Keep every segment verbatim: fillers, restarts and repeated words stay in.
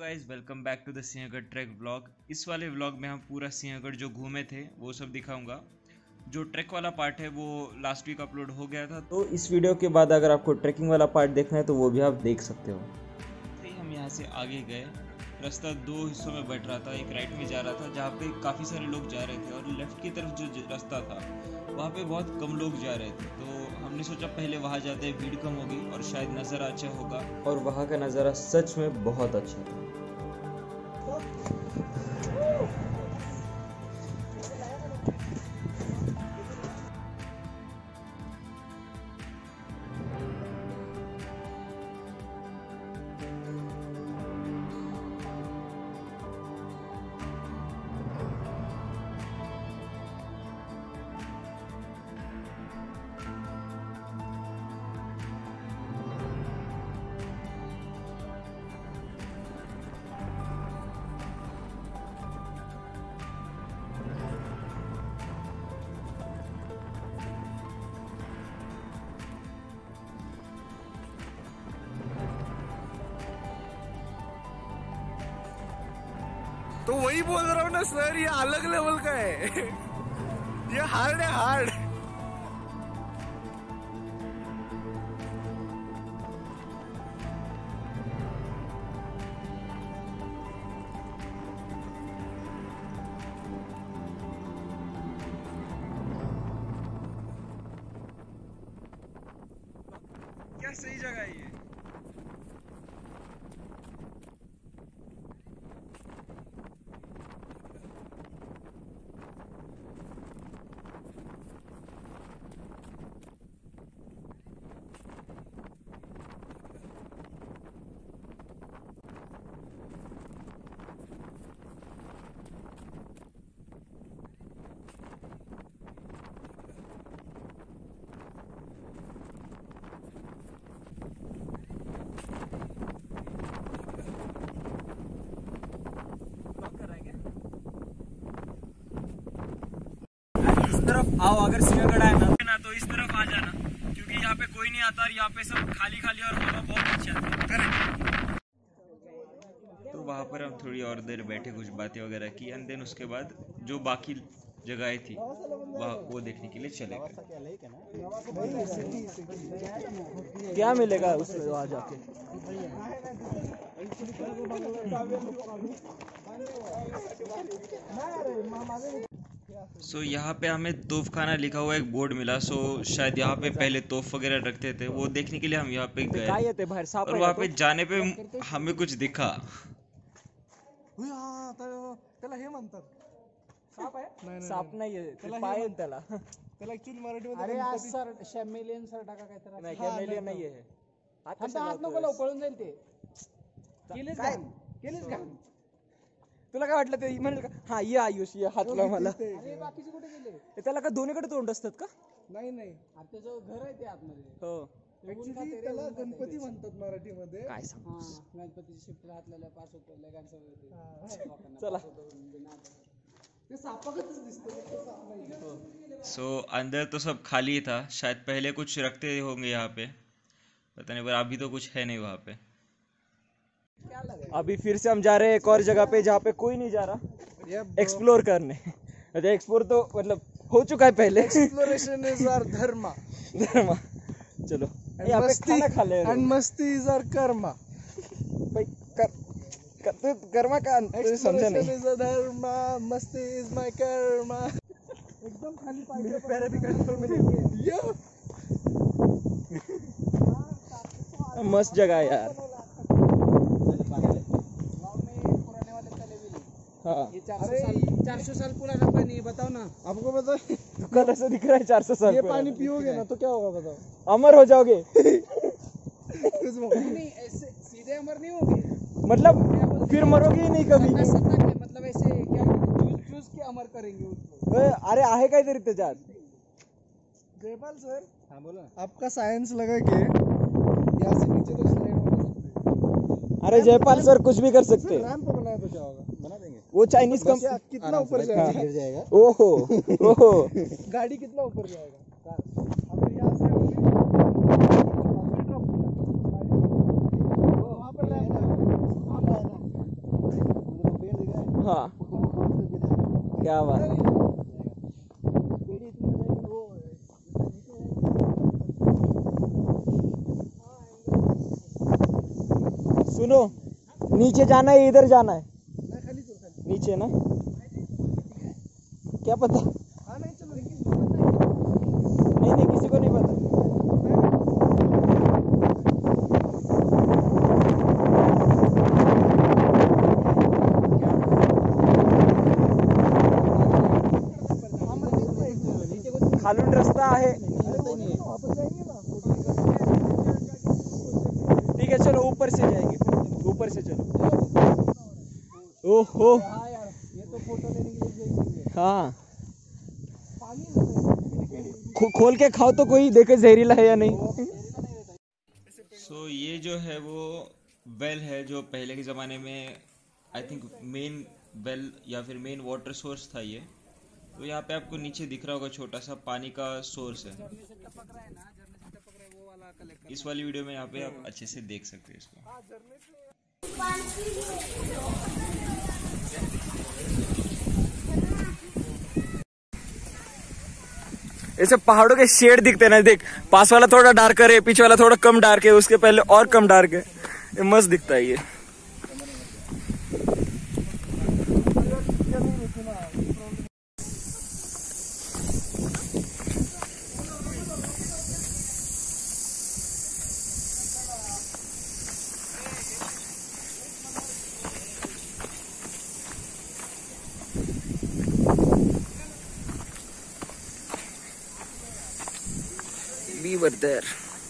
Guys welcome back to the Sinhagad track vlog. इस वाले vlog में हम पूरा सिंहगढ़ जो घूमे थे वो सब दिखाऊंगा। जो ट्रैक वाला पार्ट है वो लास्ट वीक अपलोड हो गया था, तो इस वीडियो के बाद अगर आपको ट्रैकिंग वाला पार्ट देखना है तो वो भी आप देख सकते हो। तो हम यहाँ से आगे गए, रास्ता दो हिस्सों में बट रहा था। एक राइट में जा रहा था जहाँ पे काफ़ी सारे लोग जा रहे थे, और लेफ्ट की तरफ जो रास्ता था वहाँ पे बहुत कम लोग जा रहे थे। तो हमने सोचा पहले वहाँ जाते हैं, भीड़ कम होगी और शायद नज़ारा अच्छा होगा। और वहाँ का नज़ारा सच में बहुत अच्छा था। तो वही बोल रहा हूँ ना सर, ये अलग लेवल का है। ये हार्ड है, हार्ड। क्या सही जगह है ये। इस तरफ आओ, अगर सिंहगढ़ आए ना तो इस तरफ आ जाना, क्योंकि यहाँ पे कोई नहीं आता और यहाँ पे सब खाली खाली और हवा बहुत अच्छी आती है। तो वहाँ पर हम थोड़ी और देर बैठे, कुछ बातें वगैरह की, एंड देन उसके बाद जो बाकी जगहें थी वह वो देखने के लिए चले गए। क्या मिलेगा उसमें वहाँ जाके? सो so, यहाँ पे हमें तोफ खाना लिखा हुआ एक बोर्ड मिला। सो so, शायद यहाँ पे पहले तोफ वगैरह रखते थे, वो देखने के लिए हम यहाँ पे गए। और वहाँ पे जाने पे हमें कुछ दिखा। साप नाही आहे, पाय आहे त्याला। त्याला ऍक्च्युअली मराठीमध्ये अरे आज सर शॅमेलियन सर टाका काहीतरी नाही कॅमेलियन नाही आहे। आता हात नको लावू, पळून जाईल ते। केलीच घाण, केलीच घाण। तुला काय वाटलं ते म्हणेल का? हा ये आयुष, ये हात लाव मला। अरे बाकीचे कुठे गेले? त्याला का दोन्हीकडे तोंड असतात का? नाही नाही, अरे त्याचं घर आहे ते आतमध्ये। हो, ऍक्च्युअली त्याला गणपती म्हणतात मराठीमध्ये। काय सांग? हा, गणपतीची शिफ्ट घातलेल्या पास होतो, लगान सवय चला ते सापागतच दिसतं। सो so, अंदर तो सब खाली था, शायद पहले कुछ रखते होंगे यहाँ पे, पता नहीं, पर अभी तो कुछ है नहीं वहाँ पे। अभी फिर से हम जा रहे हैं एक और जगह पे जहाँ पे कोई नहीं जा रहा, एक्सप्लोर करने। अच्छा, एक्सप्लोर तो मतलब हो चुका है पहले। एक्सप्लोरेशन इज आवर धर्म। धर्म। चलो यहाँ पे खाना खा ले। एंड मस्ती इज आवर कर्म। भाई कर, कर तो कर्मा का समझा नहीं। इज अ धर्म, मस्ती इज माय कर्म। एकदम खाली पानी मेरे पैर भी कंट्रोल में नहीं है। यो मस्त जगह है यार। हाँ, ये चार सौ साल चार सौ साल पुराना पानी है, बताओ ना। आपको पता है कल ऐसा दिख रहा है चार सौ साल। ये पानी पियोगे ना तो क्या होगा बताओ? अमर हो जाओगे। नहीं, ऐसे सीधे अमर नहीं होगे, मतलब फिर मरोगे ही नहीं कभी। मतलब ऐसे क्या चूज चूज के अमर करेंगे उसको। अरे आहे काहीतरी त्याच्यात। जयपाल सर, हाँ बोलो। आपका साइंस लगा के यहाँ से नीचे तो स्लाइड हो सकते। अरे जयपाल सर कुछ भी कर सकते हैं। रैंप बनाया तो क्या होगा? बना देंगे। वो चाइनीज कम कितना ऊपर जाएगा? गिर जाएगा। ओहो ओहो, गाड़ी कितना ऊपर जाएगा? अगर यहाँ से वहाँ पर हाँ क्या बात है। सुनो, नीचे जाना है इधर जाना है? नीचे ना, क्या पता। नहीं नहीं किसी को नहीं पता। खालून रस्ता है। ठीक है चलो ऊपर से जाएंगे, ऊपर से चलो। ओहो हाँ, खो, खोल के खाओ तो कोई देखे जहरीला है या नहीं। सो so, ये जो है वो वेल है जो पहले के ज़माने में आई थिंक मेन वेल या फिर मेन वाटर सोर्स था ये। तो यहाँ पे आपको नीचे दिख रहा होगा छोटा सा पानी का सोर्स है। इस वाली वीडियो में यहाँ पे आप अच्छे से देख सकते हैं इसको। ऐसे पहाड़ों के शेड दिखते ना, देख पास वाला थोड़ा डार्कर है, पीछे वाला थोड़ा कम डार्क है, उसके पहले और कम डार्क है। ये मस्त दिखता है ये। We were there.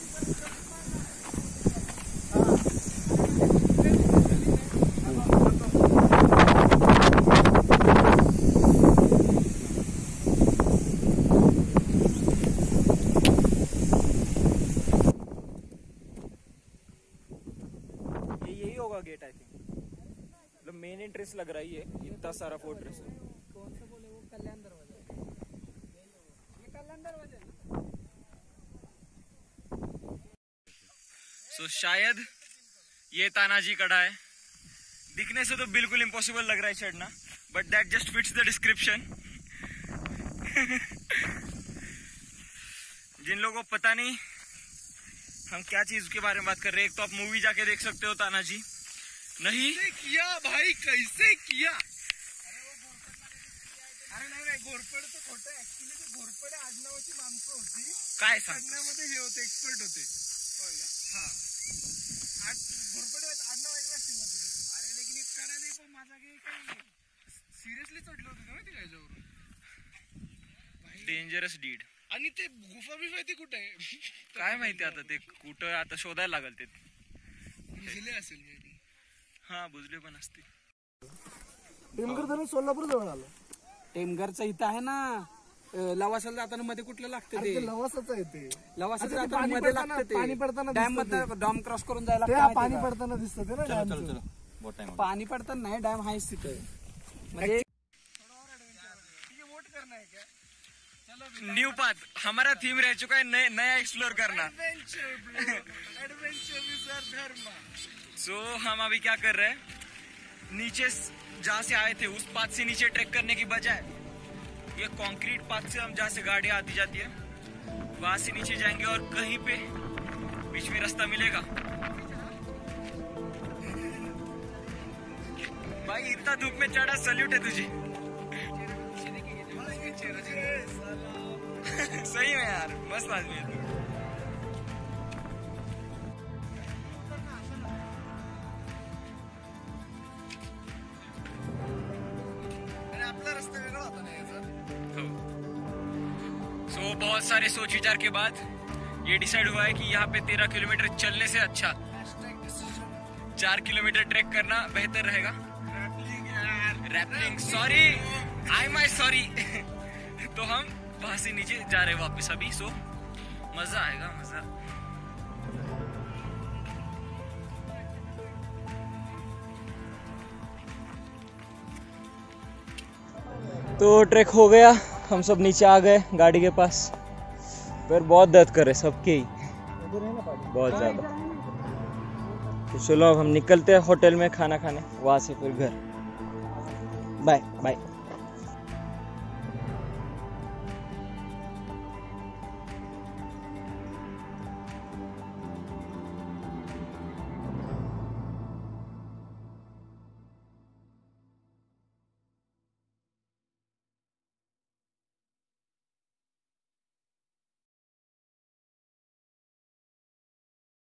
ये यही होगा गेट आई थिंक, मतलब मेन एंट्रेंस लग रहा है ये, इतना सारा फोर्ट्रेस है। कौन सा बोले वो कल्याण दरवाजा, ये कल्याण दरवाजा है। सो so, शायद ये तानाजी कड़ा है। दिखने से तो बिल्कुल इम्पॉसिबल लग रहा है चढ़ना, but that just fits the description. जिन लोगों को पता नहीं हम क्या चीज के बारे में बात कर रहे हैं, एक तो आप मूवी जाके देख सकते हो तानाजी। नहीं किया भाई, कैसे किया? अरे नाही नाही, घोरपड तो खोटं आहे ऍक्च्युली। ते घोरपडे आडनावाची माणसं होती, काय सांगतो? करण्यामध्ये हे होते, एक्सपर्ट होते। होय का? हा, आज घोरपडे आडनाव ऐकलं असतील ना तुम्ही? अरे लेकिन एक करा दे, पण माझा काही काही सिरियसली चढलं होतं ना माहिती का याच्यावरून? Dangerous deed. आणि ते गुफा बिफा ती कुठे आहे काय माहिती आता, ते कुठं आता शोधायला लागल ते। बुजले असेल मे बी। हा बुजले पण असतील। टेमघर धरून सोलापूर जवळ आलं। टेमघरचं इथं आहे ना, लवासाला जाताना मध्ये कुठलं लागतं ते? लवासाचं आहे ते। लवासाला अच्छा, ते जाताना पाणी मध्ये पडताना- लागतं पाणी ते, पडताना डॅम दिसतं मधनं डॅम क्रॉस करून जायला ते लागतं पाणी माहिती पडताना दिसतं ते ना डॅमचं। का? पाणी पडताना नाही, डॅम आहेच तिथं। म्हणजे न्यू पाथ हमारा थीम रह चुका है, नए, नया एक्सप्लोर करना। सो so, हम अभी क्या कर रहे हैं, नीचे जहाँ से आए थे उस पाथ से नीचे ट्रैक करने की बजाय ये कंक्रीट पाथ से हम जहाँ से गाड़ियाँ आती जाती है वहां से नीचे जाएंगे और कहीं पे बीच में रास्ता मिलेगा। भाई इतना धूप में चढ़ा, सल्यूट है तुझे। सही में यार, मस्त आदमी है तू। आपला रस्ता वेगळा होता ना याचा। सो so, बहुत सारे सोच विचार के बाद ये डिसाइड हुआ है कि यहाँ पे तेरह किलोमीटर चलने से अच्छा चार किलोमीटर ट्रैक करना बेहतर रहेगा। Rappelling, sorry, I my sorry. तो हम वहां से नीचे जा रहे हैं वापस अभी। सो मजा आएगा, मजा। तो ट्रैक हो गया, हम सब नीचे आ गए गाड़ी के पास। पर बहुत दर्द कर रहे सबके ही, बहुत ज्यादा। तो चलो अब हम निकलते हैं होटल में खाना खाने, वहां से फिर घर। Bye bye.